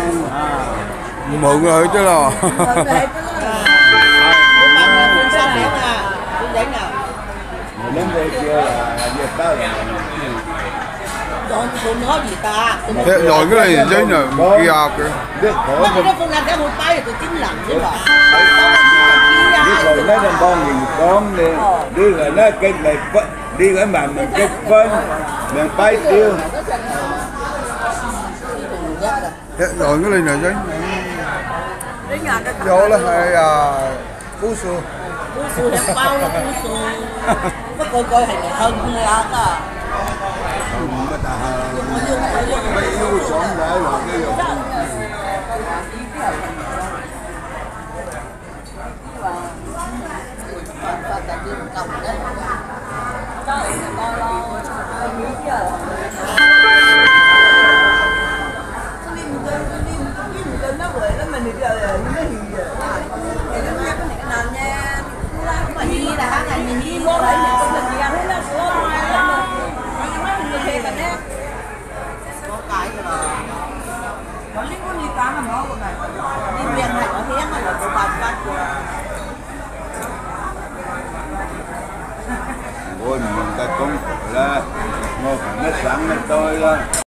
mượn rồi chứ lo. Lên đây kia là việc đó là Thế rồi cái này giấy nhờ kia kìa. biết khỏi biết rồi nó đang con nhìn con đi đi rồi nó cái này đi cái mà mình kết phân mình bay tiêu Thế rồi cái này giấy vô là hay cú xưa có coi hình hơn là mà ta bay yêu sống lại rồi cái rồi ôi mình ta cũng là ngồi nó sẵn lên tôi đó